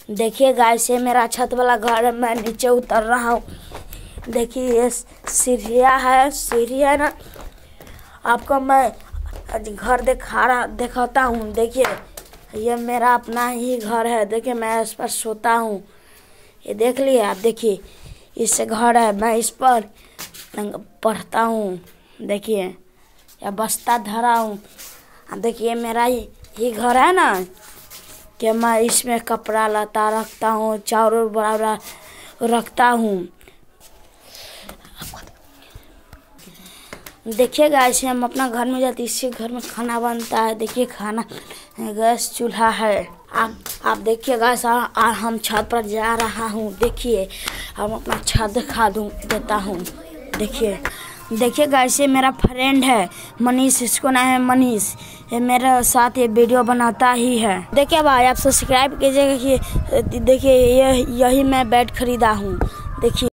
देखिए गाइस, ये मेरा छत वाला घर है। मैं नीचे उतर रहा हूँ। देखिए ये सीढ़ी है ना। आपको मैं घर दिखाता हूँ। देखिए ये मेरा अपना ही घर है। देखिए मैं इस पर सोता हूँ। ये देख लिए आप। देखिए इससे घर है, मैं इस पर पढ़ता हूँ। देखिए या बस्ता धरा हूँ। देखिए मेरा ही घर है ना, कि मैं इसमें कपड़ा लता रखता हूँ, चावल बड़ा रखता हूँ। देखिए गाइस, हम अपना घर में जाते, इसी घर में खाना बनता है। देखिए खाना गैस चूल्हा है। आप देखिए गाइस, हम छत पर जा रहा हूँ। देखिए हम अपना छत दिखा देता हूँ। देखिए गाइस, ये मेरा फ्रेंड है मनीष। इसको नाम है मनीष। ये मेरे साथ ये वीडियो बनाता ही है। देखिए भाई, आप सब्सक्राइब कीजिएगा कि देखिए यही मैं बेड खरीदा हूँ। देखिए।